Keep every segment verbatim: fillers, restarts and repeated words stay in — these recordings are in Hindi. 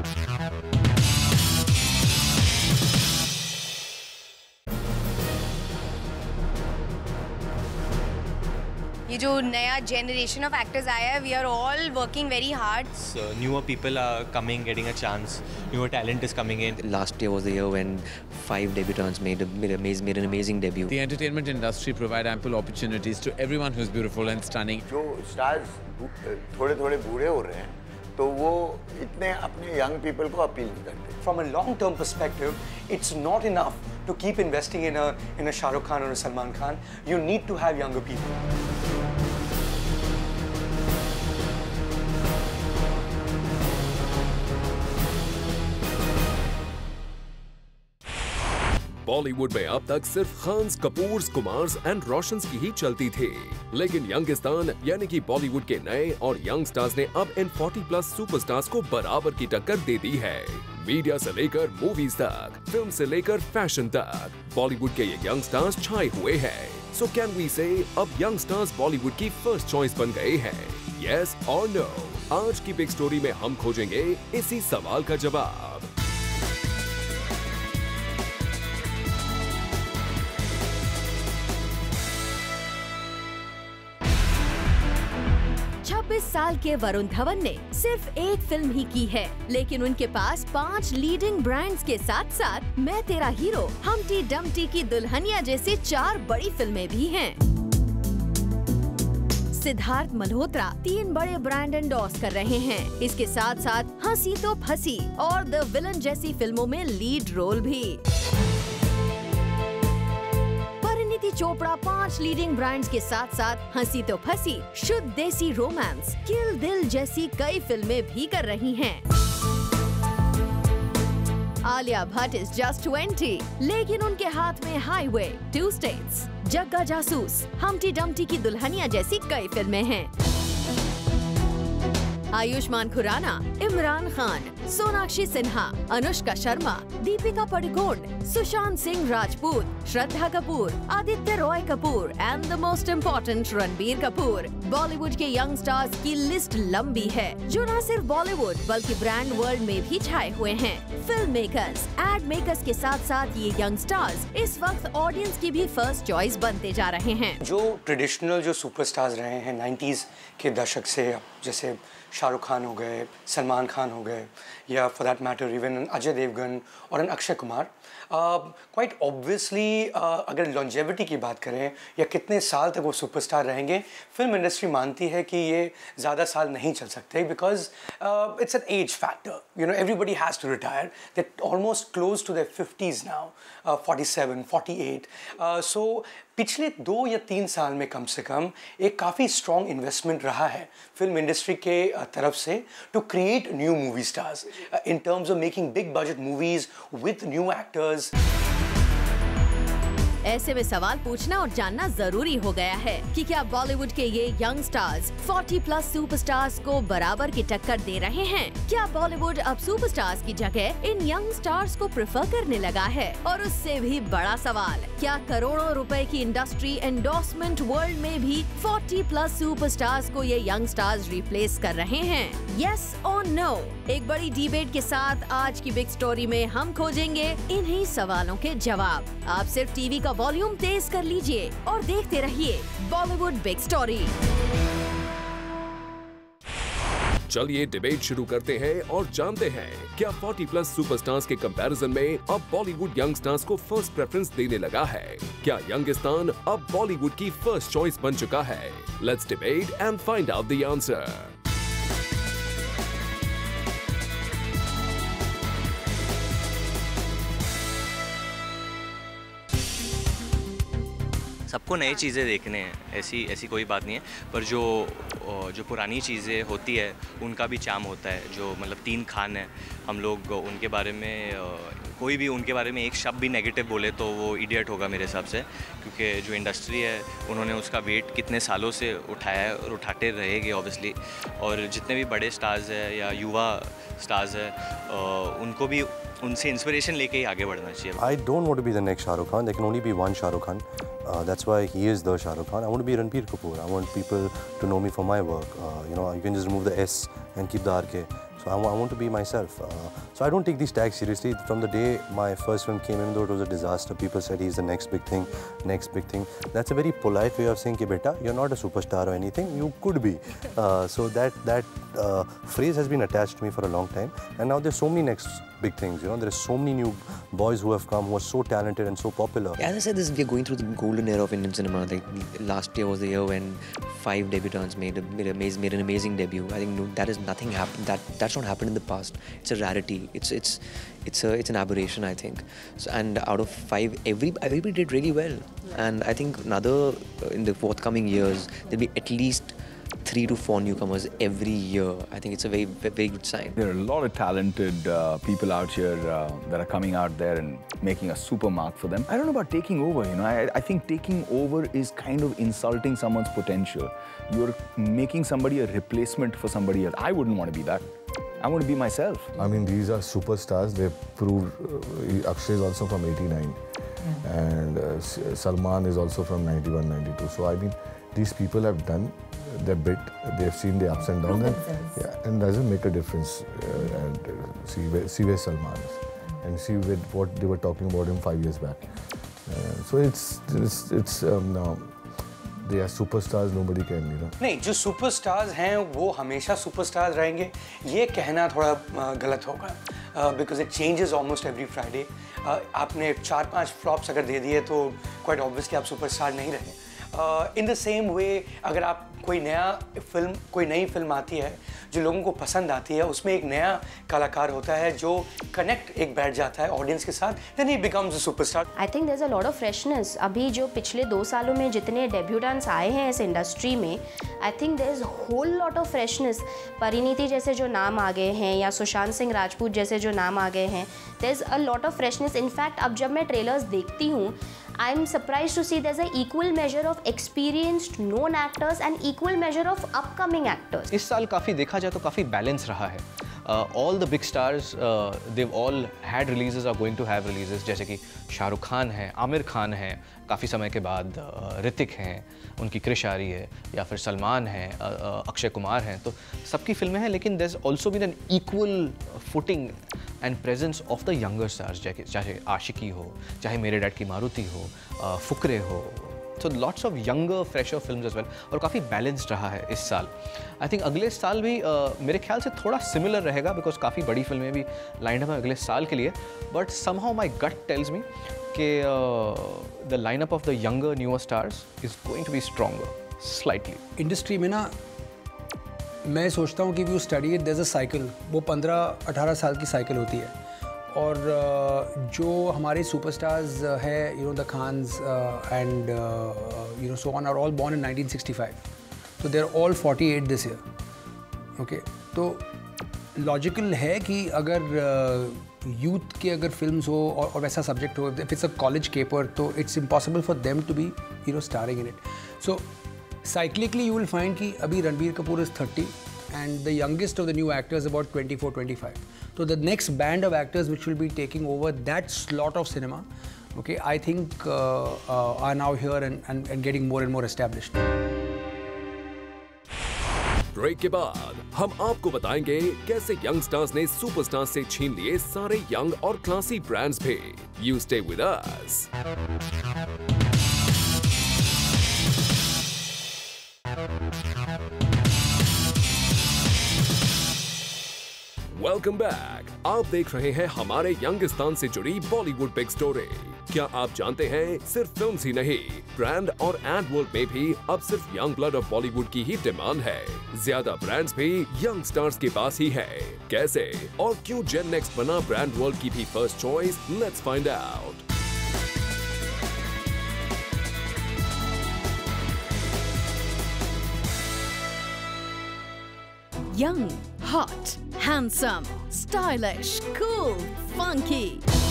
ये जो नया generation of actors आया है, we are all working very hard. So, newer people are coming, getting a chance. Newer talent is coming in. Last year was the year when five debutants made a, made, a, made an amazing debut. The entertainment industry provide ample opportunities to everyone who's beautiful and stunning. जो stars थोड़े-थोड़े बूढ़े हो रहे हैं, तो वो इतने अपने young people को अपील नहीं करते. From a long-term perspective, it's not enough to keep investing in a in a Shah Rukh Khan or a Salman Khan. You need to have younger people. Bollywood में अब तक सिर्फ खान्स, कपूर्स, कुमार्स एंड रोशन्स की ही चलती थी, लेकिन यंगिस्तान यानी कि बॉलीवुड के नए और यंग स्टार्स ने अब इन चालीस प्लस सुपरस्टार्स को बराबर की टक्कर दे दी है। मीडिया से लेकर मूवीज तक, फिल्म से लेकर फैशन तक, बॉलीवुड के ये यंग स्टार्स छाए हुए हैं। सो कैन वी से अब यंग स्टार्स बॉलीवुड की फर्स्ट चॉइस बन गए हैं? यस और नो? आज की बिग स्टोरी में हम खोजेंगे इसी सवाल का जवाब। छब्बीस साल के वरुण धवन ने सिर्फ एक फिल्म ही की है, लेकिन उनके पास पांच लीडिंग ब्रांड्स के साथ साथ मैं तेरा हीरो, हमटी डमटी की दुल्हनिया जैसी चार बड़ी फिल्में भी हैं। सिद्धार्थ मल्होत्रा तीन बड़े ब्रांड एंडोर्स कर रहे हैं। इसके साथ साथ हंसी तो फंसी और द विलन जैसी फिल्मों में लीड रोल भी। परिणीति चोपड़ा पांच लीडिंग ब्रांड्स के साथ साथ हंसी तो फंसी, शुद्ध देसी रोमांस, किल दिल जैसी कई फिल्में भी कर रही हैं। Alia Bhatt is just twenty, लेकिन उनके हाथ में हाईवे, टू स्टेट्स, जग्गा जासूस, हमटी डमटी की दुल्हनिया जैसी कई फिल्में हैं। Ayushmann Khurrana, Imran Khan, Sonakshi Sinha, Anushka Sharma, Deepika Padukone, Sushant Singh Rajput, Shraddha Kapoor, Aditya Roy Kapur and the most important Ranbir Kapoor. Bollywood के यंग स्टार्स की लिस्ट लंबी है, जो न सिर्फ बॉलीवुड बल्कि ब्रांड वर्ल्ड में भी छाए हुए हैं। फिल्म मेकर्स, एड मेकर्स के साथ साथ ये यंग स्टार्स इस वक्त ऑडियंस की भी फर्स्ट चॉइस बनते जा रहे हैं। जो ट्रेडिशनल जो सुपरस्टार्स रहे हैं नाइन्टीज के दशक से, जैसे शाहरुख खान हो गए, सलमान खान हो गए, या for that matter even Ajay Devgn और an Akshay Kumar, quite obviously अगर लॉन्जेविटी की बात करें या कितने साल तक वो सुपरस्टार रहेंगे, फिल्म इंडस्ट्री मानती है कि ये ज़्यादा साल नहीं चल सकते, because it's an age factor. You know, everybody has to retire, they almost close to their fifties now, forty seven, forty eight. So पिछले दो या तीन साल में कम से कम एक काफ़ी स्ट्रॉन्ग इन्वेस्टमेंट रहा है फिल्म इंडस्ट्री के तरफ से to create new movie stars in terms of making big budget movies with new actors. ऐसे में सवाल पूछना और जानना जरूरी हो गया है कि क्या बॉलीवुड के ये यंग स्टार्स चालीस प्लस सुपरस्टार्स को बराबर की टक्कर दे रहे हैं? क्या बॉलीवुड अब सुपरस्टार्स की जगह इन यंग स्टार्स को प्रेफर करने लगा है? और उससे भी बड़ा सवाल, क्या करोड़ों रुपए की इंडस्ट्री एंडोर्समेंट वर्ल्ड में भी चालीस प्लस सुपरस्टार्स को ये यंग स्टार्स रिप्लेस कर रहे हैं? यस और नो? एक बड़ी डिबेट के साथ आज की बिग स्टोरी में हम खोजेंगे इन्हीं सवालों के जवाब। आप सिर्फ टीवी का वॉल्यूम तेज कर लीजिए और देखते रहिए बॉलीवुड बिग स्टोरी। चलिए डिबेट शुरू करते हैं और जानते हैं क्या चालीस प्लस सुपरस्टार्स के कंपैरिजन में अब बॉलीवुड यंग स्टार्स को फर्स्ट प्रेफरेंस देने लगा है? क्या यंगिस्तान अब बॉलीवुड की फर्स्ट चॉइस बन चुका है? Let's debate and find out the answer. सबको नई चीज़ें देखने हैं, ऐसी ऐसी कोई बात नहीं है, पर जो जो पुरानी चीज़ें होती है उनका भी चार्म होता है। जो मतलब तीन खान है, हम लोग उनके बारे में कोई भी उनके बारे में एक शब्द भी नेगेटिव बोले तो वो इडियट होगा मेरे हिसाब से, क्योंकि जो इंडस्ट्री है उन्होंने उसका वेट कितने सालों से उठाया है और उठाते रहेंगे ऑब्वियसली। और जितने भी बड़े स्टार्स हैं या युवा स्टार्स हैं, उनको भी उनसे इंस्पिरेशन लेके ही आगे बढ़ना चाहिए। I don't want to be the next Shah Rukh Khan. There can only be one Shah Rukh Khan. Uh, that's why he is the Shah Rukh Khan. I want to be Ranbir Kapoor. I want people to know me for my work. Uh, you know, you can just remove the S and keep the R K. So I, I want to be myself. Uh, so I don't take these tags seriously. From the day my first film came, even though it was a disaster, people said he's the next big thing, next big thing. That's a very polite way of saying, "Ki beta, you're not a superstar or anything. You could be." Uh, so that that uh, phrase has been attached to me for a long time. And now there's so many next big things. You know, there are so many new boys who have come who are so talented and so popular. As I said, this we're going through the golden era of Indian cinema. Like last year was the year when five debutants made a, made, a, made an amazing debut. I think no, that is nothing happened. That that's not happened in the past. It's a rarity. It's it's it's a it's an aberration, I think. So, and out of five, every everybody did really well. And I think another uh, in the forthcoming years there'll be at least three to four newcomers every year. I think it's a very, very good sign. There are a lot of talented uh, people out here uh, that are coming out there and making a super mark for them. I don't know about taking over, you know. I, I think taking over is kind of insulting someone's potential. You're making somebody a replacement for somebody else. I wouldn't want to be that. I want to be myself. I mean, these are superstars. They've proved, uh, Akshay is also from eighty-nine. Mm-hmm. And uh, Salman is also from ninety-one, ninety-two. So, I mean, these people have done their bit, they've seen the ups and downs, and, yeah, and doesn't make a difference. Uh, and uh, see, where, see where Salman is, and see with what they were talking about him five years back. Uh, so it's it's it's um, now they are superstars. Nobody can, you know. नहीं, जो superstars हैं वो हमेशा superstars रहेंगे. ये कहना थोड़ा गलत होगा. Uh, because it changes almost every Friday. Uh, आपने चार पांच flops अगर दे दिए तो quite obviously आप superstar नहीं रहे. Uh, in the same way, अगर आप कोई नया फिल्म कोई नई फिल्म आती है जो लोगों को पसंद आती है, उसमें एक नया कलाकार होता है जो कनेक्ट एक बैठ जाता है ऑडियंस के साथ, then he becomes a superstar. I think there's a lot of freshness. अभी जो पिछले दो सालों में जितने डेब्यूटेंट्स आए हैं इस इंडस्ट्री में, I think there's a whole lot of freshness. Parineeti जैसे जो नाम आ गए हैं या सुशांत सिंह राजपूत जैसे जो नाम आ गए हैं, there's a lot of freshness. In fact, अब जब मैं ट्रेलर्स देखती हूँ, I'm surprised to see there's an equal measure of experienced known actors and equal measure of upcoming actors. इस साल काफ़ी देखा जाए तो काफ़ी बैलेंस रहा है. Uh, all the big stars, uh, they've all had releases, are going to have releases. जैसे कि शाहरुख खान है, आमिर खान है, काफ़ी समय के बाद ऋतिक हैं, उनकी क्रिश आ रही है, या फिर सलमान है, अक्षय कुमार हैं, तो सबकी फिल्में हैं. लेकिन there's also been an equal footing and presence of the younger stars, चाहे आशिकी हो, चाहे मेरे डैड की मारुति हो, फुकरे हो. So lots of younger, fresher films as well. और काफ़ी balanced रहा है इस साल. I think अगले साल भी uh, मेरे ख्याल से थोड़ा similar रहेगा because काफ़ी बड़ी फिल्में भी lined up हैं अगले साल के लिए. But somehow my gut tells me कि uh, the lineup of the younger, newer stars is going to be stronger, slightly. Industry में ना मैं सोचता हूँ कि if you study it, there's a cycle. वो पंद्रह अठारह साल की cycle होती है. और जो हमारे सुपरस्टार्स है, you know the Khans and you know so on are all born in nineteen sixty five, तो they are all forty eight this year. Okay, तो लॉजिकल है कि अगर यूथ uh, के अगर फिल्म्स हो और, और वैसा सब्जेक्ट हो, if it's a college caper, तो it's impossible for them to be you know starring in it. So cyclically you will find कि अभी Ranbir Kapoor is thirty and the youngest of the new actors about twenty-four, twenty-five. So the next band of actors which will be taking over that slot of cinema, okay, I think uh, uh, are now here and, and, and getting more and more established. Break के बाद हम आपको बताएंगे कैसे यंग स्टार्स ने सुपरस्टार्स से छीन लिए सारे यंग और क्लासी ब्रांड्स भी. You stay with us. Welcome back. आप देख रहे हैं हमारे यंगिस्तान से जुड़ी बॉलीवुड बिग स्टोरी. क्या आप जानते हैं सिर्फ फिल्म्स ही नहीं, ब्रांड और एड वर्ल्ड में भी अब सिर्फ यंग ब्लड ऑफ बॉलीवुड की ही डिमांड है. ज्यादा ब्रांड्स भी यंग स्टार्स के पास ही है. कैसे और क्यों जेन नेक्स्ट बना ब्रांड वर्ल्ड की भी first choice? Let's find out. Young, hot, handsome, stylish, cool, funky.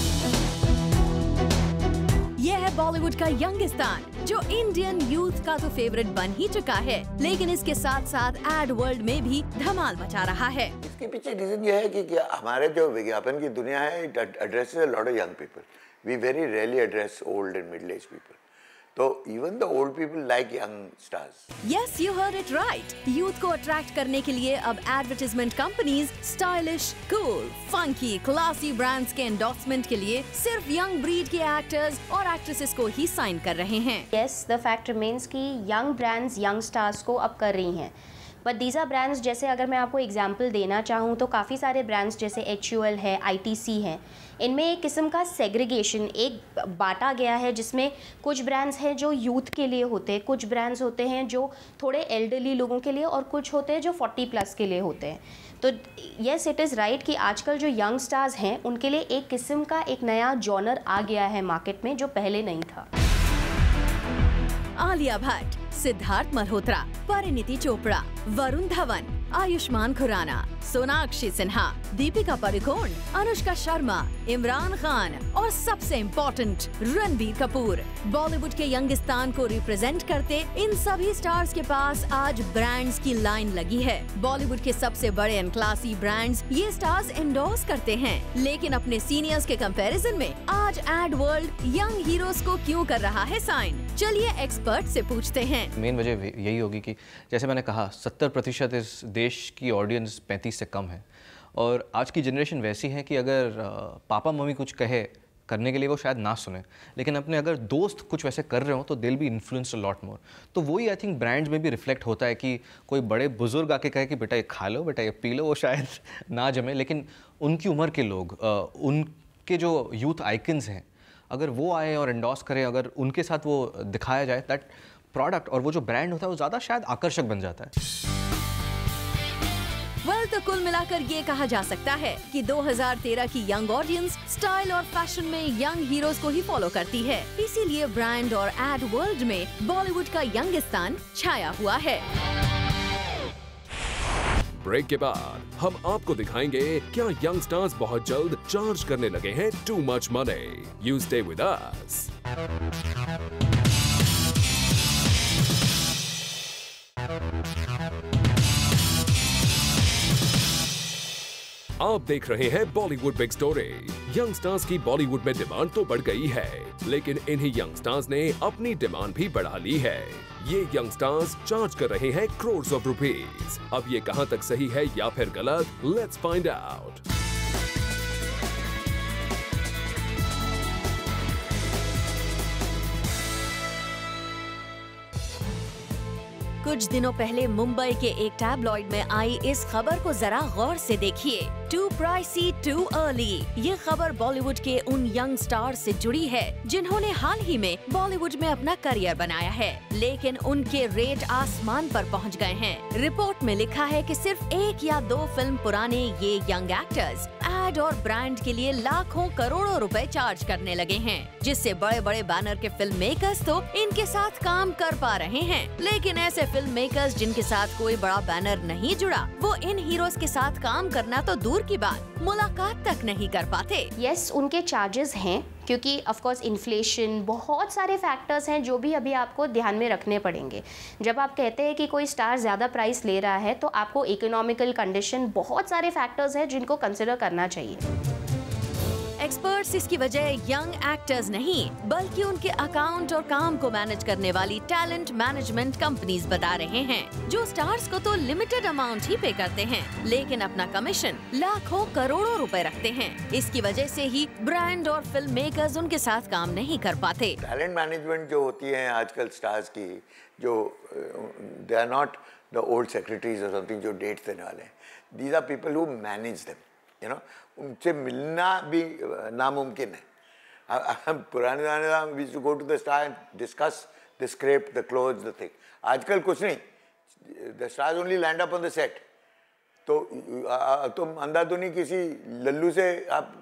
यह है बॉलीवुड का यंगिस्तान जो इंडियन यूथ का तो फेवरेट बन ही चुका है, लेकिन इसके साथ साथ एड वर्ल्ड में भी धमाल मचा रहा है. इसके पीछे रीजन ये है कि क्या हमारे जो विज्ञापन की दुनिया है, it addresses a lot of young people. We very rarely address old and middle age people. तो even the old people like young stars. Yes, you heard it right. Youth को अट्रैक्ट करने के लिए अब advertisement companies stylish, cool, funky, classy brands के एंडोर्समेंट के लिए सिर्फ यंग ब्रीड के एक्टर्स और एक्ट्रेसेस को ही साइन कर रहे हैं. Yes, the fact remains कि यंग ब्रांड्स यंग स्टार्स को अब कर रही हैं. बट दीज आर ब्रांड्स, जैसे अगर मैं आपको एग्जांपल देना चाहूँ तो काफ़ी सारे ब्रांड्स जैसे एच यू एल है, आई टी सी है, इनमें एक किस्म का सेग्रीगेशन, एक बांटा गया है जिसमें कुछ ब्रांड्स हैं जो यूथ के लिए होते हैं, कुछ ब्रांड्स होते हैं जो थोड़े एल्डरली लोगों के लिए, और कुछ होते हैं जो फोर्टी प्लस के लिए होते हैं. तो येस, इट इज़ राइट कि आजकल जो यंग स्टार्स हैं उनके लिए एक किस्म का एक नया जॉनर आ गया है मार्केट में जो पहले नहीं था. आलिया भट्ट, सिद्धार्थ मल्होत्रा, परिणीति चोपड़ा, वरुण धवन, आयुष्मान खुराना, सोनाक्षी सिन्हा, दीपिका पादुकोण, अनुष्का शर्मा, इमरान खान और सबसे इम्पोर्टेंट रणबीर कपूर. बॉलीवुड के यंगिस्तान को रिप्रेजेंट करते इन सभी स्टार्स के पास आज ब्रांड्स की लाइन लगी है. बॉलीवुड के सबसे बड़े एंड क्लासी ब्रांड्स ये स्टार्स एंडोर्स करते हैं, लेकिन अपने सीनियर्स के कंपैरिजन में आज एड वर्ल्ड यंग हीरोज को क्यों कर रहा है साइन? चलिए एक्सपर्ट से पूछते हैं. मेन वजह यही होगी कि जैसे मैंने कहा, सत्तर प्रतिशत इस देश की ऑडियंस पैंतीस से कम है, और आज की जनरेशन वैसी है कि अगर पापा मम्मी कुछ कहे करने के लिए वो शायद ना सुने, लेकिन अपने अगर दोस्त कुछ वैसे कर रहे हो तो they'll be influenced a lot more. तो वही आई थिंक ब्रांड्स में भी रिफ्लेक्ट होता है कि कोई बड़े बुजुर्ग आके कहे कि बेटा ये खा लो, बेटा ये पी लो, वो शायद ना जमे, लेकिन उनकी उम्र के लोग, उनके जो यूथ आइकन्स हैं, अगर वो आए और एंडोर्स करें, अगर उनके साथ वो दिखाया जाए, दैट प्रोडक्ट और वो जो ब्रांड होता है वो ज़्यादा शायद आकर्षक बन जाता है. वेल well, तो कुल मिलाकर ये कहा जा सकता है कि दो हज़ार तेरह की यंग ऑडियंस स्टाइल और फैशन में यंग हीरोज को ही फॉलो करती है. इसीलिए ब्रांड और एड वर्ल्ड में बॉलीवुड का यंगिस्तान छाया हुआ है. ब्रेक के बाद हम आपको दिखाएंगे क्या यंग स्टार्स बहुत जल्द चार्ज करने लगे हैं too much money. You stay with us. आप देख रहे हैं Bollywood big story. Young stars की बॉलीवुड में डिमांड तो बढ़ गई है, लेकिन इन्हीं यंग स्टार्स ने अपनी डिमांड भी बढ़ा ली है. ये यंग स्टार्स चार्ज कर रहे हैं करोड़ ऑफ रुपीज. अब ये कहां तक सही है या फिर गलत, लेट्स फाइंड आउट. कुछ दिनों पहले मुंबई के एक टैबलॉइड में आई इस खबर को जरा गौर से देखिए. Too pricey too early. ये खबर बॉलीवुड के उन यंग स्टार से जुड़ी है जिन्होंने हाल ही में बॉलीवुड में अपना करियर बनाया है, लेकिन उनके रेट आसमान पर पहुंच गए हैं. रिपोर्ट में लिखा है कि सिर्फ एक या दो फिल्म पुराने ये यंग एक्टर्स एड और ब्रांड के लिए लाखों करोड़ों रुपए चार्ज करने लगे हैं, जिससे बड़े बड़े बैनर के फिल्म मेकर्स तो इनके साथ काम कर पा रहे हैं, लेकिन ऐसे फिल्म मेकर्स जिनके साथ कोई बड़ा बैनर नहीं जुड़ा, वो इन हीरोज के साथ काम करना तो दूर की बात, मुलाकात तक नहीं कर पाते. यस, उनके चार्जेस हैं, क्योंकि ऑफ कोर्स इन्फ्लेशन, बहुत सारे फैक्टर्स हैं जो भी अभी आपको ध्यान में रखने पड़ेंगे. जब आप कहते हैं कि कोई स्टार ज़्यादा प्राइस ले रहा है तो आपको इकोनॉमिकल कंडीशन, बहुत सारे फैक्टर्स हैं जिनको कंसिडर करना चाहिए. एक्सपर्ट्स इसकी वजह यंग एक्टर्स नहीं, बल्कि उनके अकाउंट और काम को मैनेज करने वाली टैलेंट मैनेजमेंट कंपनीज बता रहे हैं, जो स्टार्स को तो लिमिटेड अमाउंट ही पे करते हैं, लेकिन अपना कमीशन लाखों करोड़ों रुपए रखते हैं. इसकी वजह से ही ब्रांड और फिल्म मेकर्स उनके साथ काम नहीं कर पाते. टैलेंट मैनेजमेंट जो होती है आजकल स्टार्स की, जो they are not the old secretaries और समथिंग जो डेट्स देने वाले हैं. These are people who manage them, you know. उनसे मिलना भी नामुमकिन है. पुराने ज़माने में we used to go to the star and discuss the script, the clothes, the thing. आजकल कुछ नहीं. The stars only land up on the set. तो तुम अंधाधुनी किसी लल्लू से आप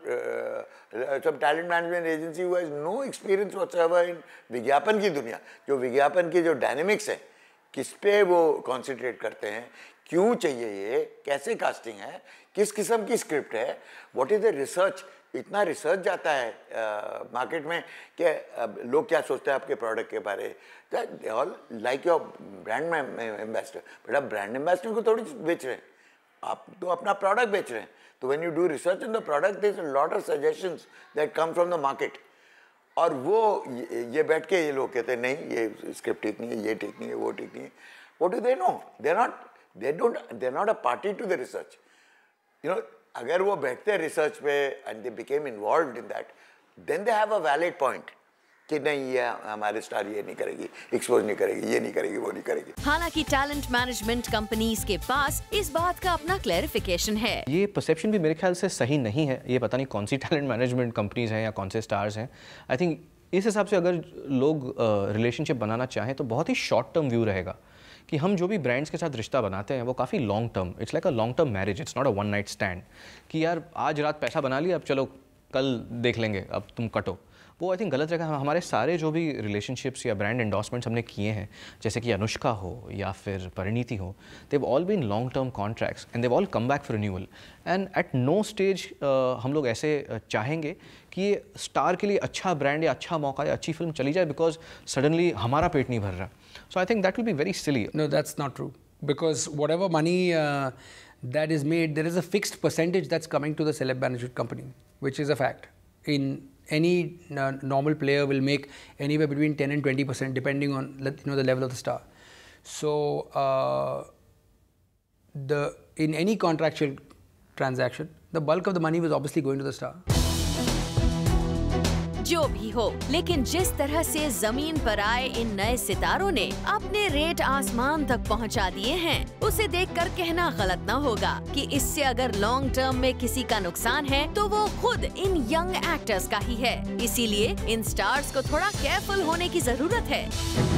सब टैलेंट मैनेजमेंट एजेंसी हुआ is no experience whatsoever in विज्ञापन की दुनिया. जो विज्ञापन की जो डायनेमिक्स है, किस पे वो कॉन्सेंट्रेट करते हैं, क्यों चाहिए ये, कैसे कास्टिंग है, किस किस्म की स्क्रिप्ट है, व्हाट इज द रिसर्च. इतना रिसर्च जाता है मार्केट uh, में कि uh, लोग क्या सोचते हैं आपके प्रोडक्ट के बारे. All like your brand ambassador. But आप ब्रांड एम्बेसडर को थोड़ी बेच रहे हैं, आप तो अपना प्रोडक्ट बेच रहे हैं. तो when you do research in the product there is a lot of suggestions that come from the market. और वो ये, ये बैठ के ये लोग कहते हैं नहीं ये स्क्रिप्ट ठीक नहीं है, ये ठीक नहीं है, वो ठीक नहीं है. What do they know? They're not, they don't, they're not a party to the research. You know, अगर वो बैठते हैं रिसर्च पे and they became involved in that, then they have a valid point. कि नहीं ये हमारे स्टार ये नहीं करेगी, एक्सपोज नहीं करेगी, ये नहीं करेगी, वो नहीं करेगी. हालांकि टैलेंट मैनेजमेंट कंपनीज के पास इस बात का अपना क्लैरिफिकेशन है. ये परसेप्शन भी मेरे ख्याल से सही नहीं है. ये पता नहीं कौन सी टैलेंट मैनेजमेंट कंपनीज हैं या कौन से स्टार्स हैं. आई थिंक इस हिसाब से अगर लोग रिलेशनशिप uh, बनाना चाहें तो बहुत ही शॉर्ट टर्म व्यू रहेगा कि हम जो भी ब्रांड्स के साथ रिश्ता बनाते हैं वो काफ़ी long term, it's like a long term marriage, it's not a one night stand कि यार आज रात पैसा बना लिया अब चलो कल देख लेंगे अब तुम कटो. वो आई थिंक गलत रहेगा. हमारे सारे जो भी रिलेशनशिप्स या ब्रांड एंडोर्समेंट्स हमने किए हैं जैसे कि अनुष्का हो या फिर परिणीति हो, they all been long term contracts and they all come back for renewal. And at no stage हम लोग ऐसे चाहेंगे कि ये स्टार के लिए अच्छा ब्रांड या अच्छा मौका या अच्छी फिल्म चली जाए बिकॉज सडनली हमारा पेट नहीं भर रहा. So I think that will be very silly. No that's not true because whatever money that is made, there is a fixed percentage that's coming to the celeb management company, which is a fact. In any uh, normal player will make anywhere between ten and twenty percent depending on you know the level of the star. So uh, the in any contractual transaction, the bulk of the money was obviously going to the star. जो भी हो, लेकिन जिस तरह से जमीन पर आए इन नए सितारों ने अपने रेट आसमान तक पहुंचा दिए हैं, उसे देखकर कहना गलत न होगा कि इससे अगर लॉन्ग टर्म में किसी का नुकसान है तो वो खुद इन यंग एक्टर्स का ही है. इसीलिए इन स्टार्स को थोड़ा केयरफुल होने की जरूरत है.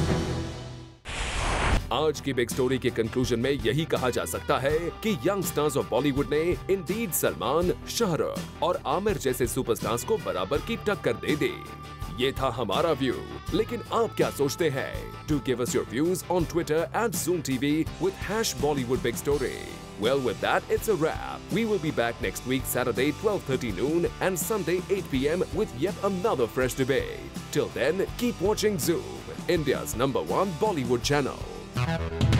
आज की बिग स्टोरी के कंक्लूजन में यही कहा जा सकता है कि यंग स्टार्स ऑफ बॉलीवुड ने इंडीड सलमान, शाहरुख और आमिर जैसे सुपरस्टार्स को बराबर की टक्कर दे दी. ये था हमारा व्यू, लेकिन आप क्या सोचते हैं? Do give us your views on Twitter at Zoom TV with hash Bollywood big story. Well, with that, it's a wrap. We will be back next week, Saturday, twelve thirty noon and Sunday, eight p m with yet another fresh debate. Till then, keep watching Zoom, India's number one Bollywood channel.